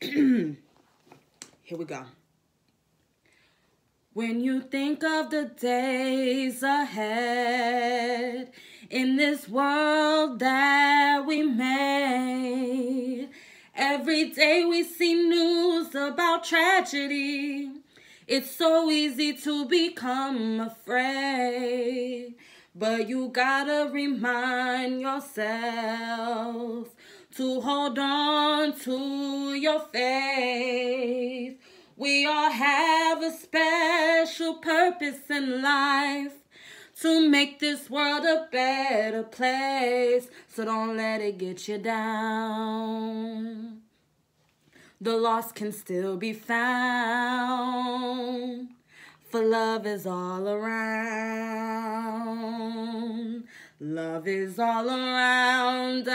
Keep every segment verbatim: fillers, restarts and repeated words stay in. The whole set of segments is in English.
Here we go. When you think of the days ahead in this world that we made, every day we see news about tragedy. It's so easy to become afraid, but you gotta remind yourself to hold on to your faith. We all have a special purpose in life to make this world a better place. So don't let it get you down. The lost can still be found, for love is all around. Love is all around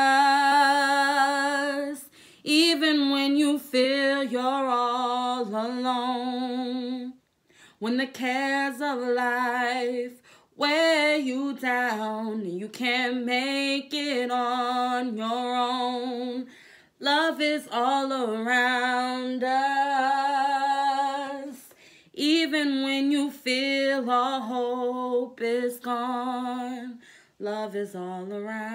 us. Even when you feel you're all alone, when the cares of life weigh you down and you can't make it on your own, love is all around us. Even when you feel all hope is gone, love is all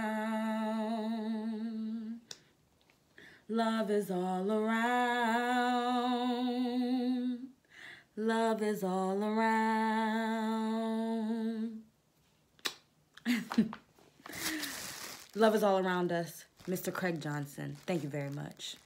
around. Love is all around. Love is all around. Love is all around us. Mister Craig Johnson, thank you very much.